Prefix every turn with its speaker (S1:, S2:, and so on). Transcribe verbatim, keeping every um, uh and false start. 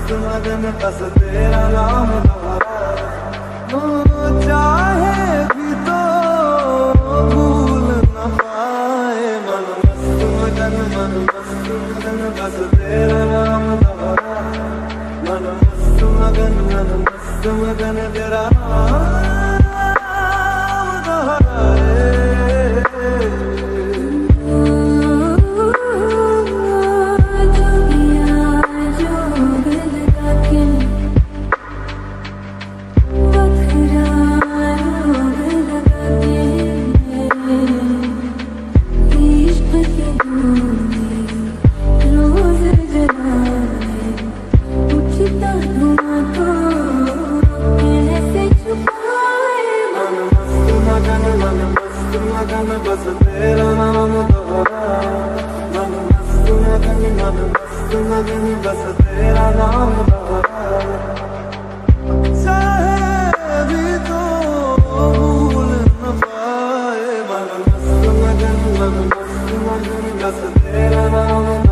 S1: मस्त मगन बस तेरा नाम दोहराए, चाहे भी तो भूल न पाए। मन मस्त मगन मन मस्त मगन बस तेरा नाम दोहराए, मन मस्त मगन मन मस्त मगन तेरा नाम दोहराए। बस तेरा नाम दोहराए, मन मस्त मगन मन मस्त मगन बस तेरा नाम दोहराए, चाहे भी तो भूल न पाए। मन मस्त मगन मन मस्त मगन बस तेरा नाम